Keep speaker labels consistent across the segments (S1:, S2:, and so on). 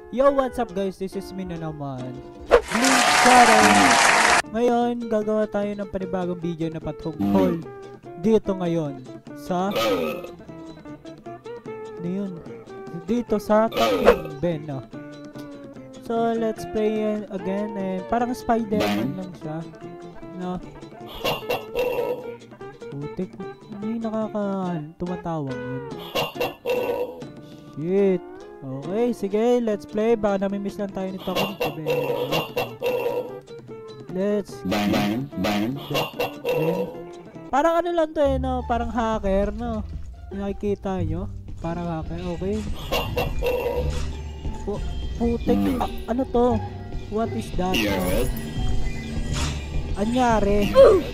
S1: Yo, what's up guys? This is me na naman, Blink Shadow. Ngayon, gagawa tayo ng panibagong video na patungkol dito ngayon sa dito sa Talking Ben, no? So, let's play again. Parang Spider-Man lang siya, no? Putik, hindi tumatawag yun. Shit. Okay, sige, let's play. Baka nami-miss lang tayo nito. Let's bang. Parang ano lang to no? Parang hacker, no? Nakikita nyo? Parang hacker, okay. Putik, ano to? What is that? Anyari?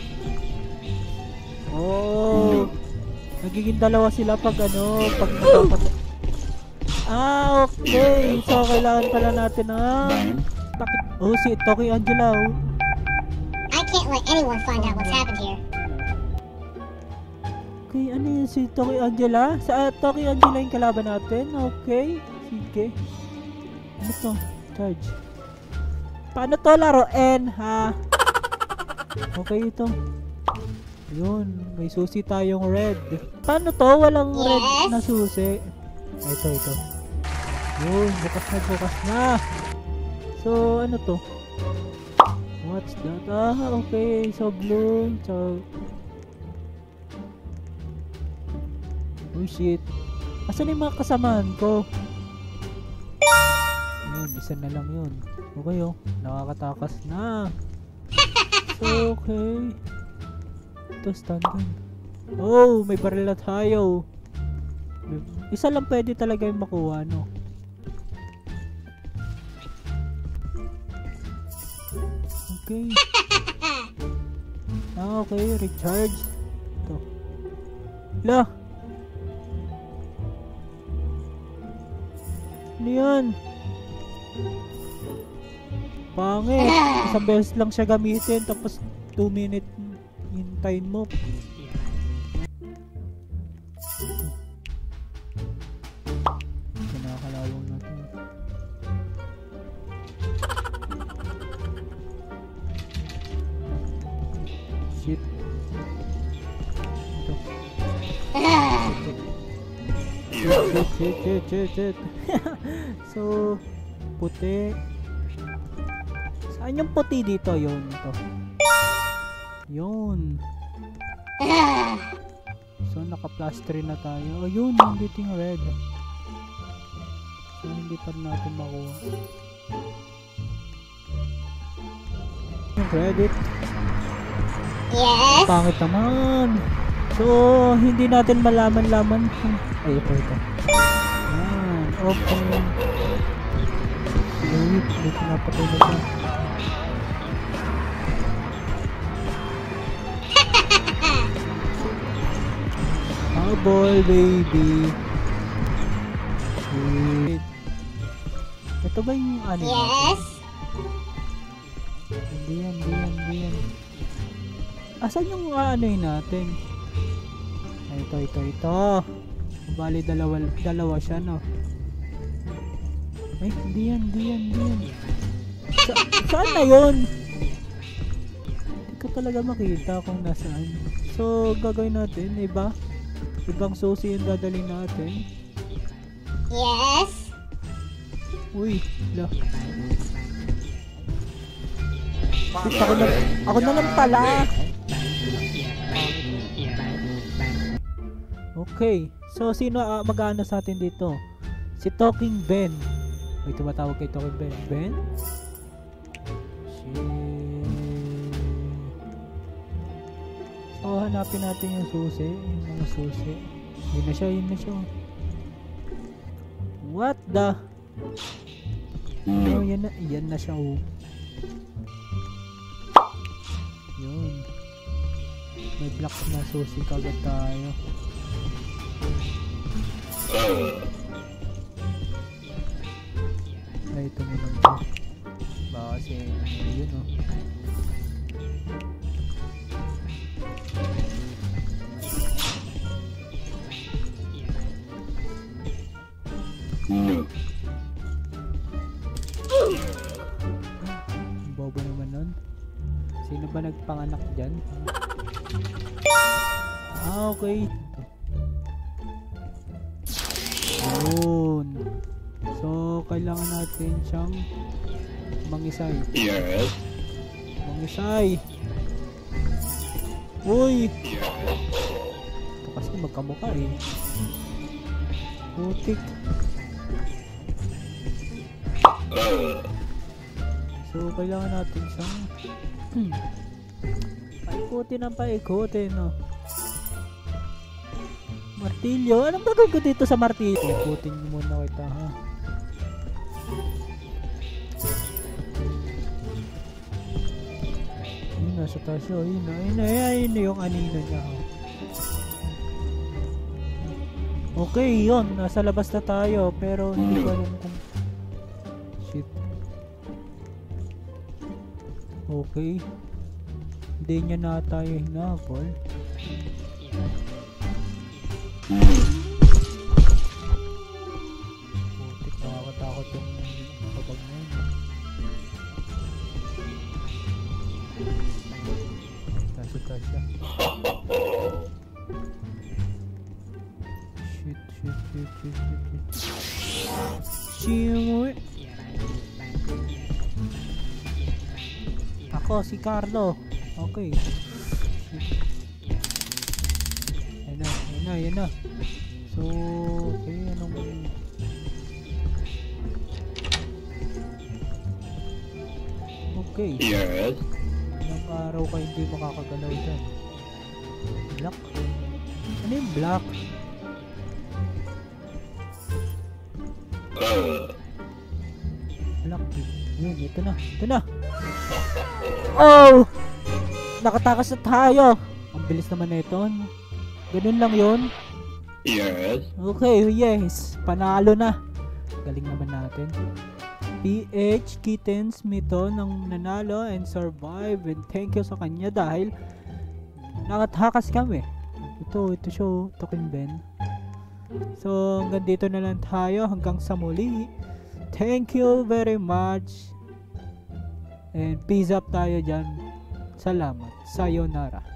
S1: Oh, nagiging dalawa sila pag pag napapatay. Okay. So, kailangan pala natin si Toki Angela.
S2: I can't let anyone find out what's happened here.
S1: Okay, ano yun si Toki Angela? Sa Toki Angela yung kalaban natin. Okay, sige. Ano to? Charge. Paano to laruin, ha? Okay, ito. Yun, may susi tayong red. Paano to? Walang red na susi. Ito. Yun, bukas na. So, ano to? What's that? Okay. So, blue. So, oh shit. Asan yung mga kasamahan ko? Yun, isa na lang yun. Okay, nakakatakas na. So, okay. Ito, standing. Oh, may baril na tayo. Isa lang pwede talaga yung makuha, no? Okay. Okay, recharge. Ito. La! Ano yan? Pangit. Isang beses lang siya gamitin, tapos 2 minutes hintayin mo. Kinakalawang natin. Shit. Ito. Shit. So, puti. Saan yung puti dito? Yun, ito. Yun. So, naka-plaster na tayo. Oh, yun, nandito yung red. So, hindi pa natin makuha. Yung credit.
S2: Yes.
S1: Pangit naman. So, hindi natin malaman-laman. Ay, ito. Yan. Okay. Wait, may pinapatay na siya. Ball, baby. Wait. Ito ba yung ano?
S2: Yes.
S1: Hindi yan. Asan yung ano yun natin? Ay, ito. Bali, dalawa siya, no? Ay, hindi yan. Saan na yun? Hindi ko talaga makita kung nasaan. So, gagawin natin, ibang susi yung dadalhin natin.
S2: Yes.
S1: Uy, la. Ako na lang pala. Okay. So, sino mag-aano sa atin dito? Si Talking Ben. May tumatawag kay Talking Ben. Ben? Shit. So, hanapin natin yung susi. Yung mga susi. Yun na siya. What the? Oh, yan na siya. Oh. Yun. May black na susi kagad tayo. Ay, ito mo lang to. Baka kasi yun, oh. Ang bobo naman nun. Sino ba nagpanganak dyan? Okay. Yun. So, kailangan natin siyang mangisay.
S3: Yes.
S1: Mangisay. Uy! Ito kasi magkamukha eh. Putik. So, kailangan natin siyang paikutin ang paikutin, no? Martilyo? Anong gagawin ko dito sa martilyo? Paikutin muna kita, ha? Yun, nasa taas yun. Ayun yung anino niya, ha? Okay, yun. Nasa labas na tayo. Pero hindi ko alam kung... Shit. Okay. Hindi niya na tayo hinabol. Putik, nakakatakot yung kapag na yun. Tasya. Shit. Ako, si Carlo. Okay. Yan na. So, okay, anong... Okay.
S3: Yes.
S1: Ilang araw ka hindi makakagalaw dyan. Black? Ano yung black? Black. Yun, ito na. Oh! Nakatakas na tayo. Ang bilis naman na ito. Ganun lang yun.
S3: Yes.
S1: Okay, yes. Panalo na. Galing naman natin. PH Kittens Mito nang nanalo and survive, and thank you sa kanya dahil nakatakas kami. Ito siya, Token Ben. So, hanggang dito na lang tayo. Hanggang sa muli. Thank you very much. And peace up tayo dyan. Salamat. Sayonara.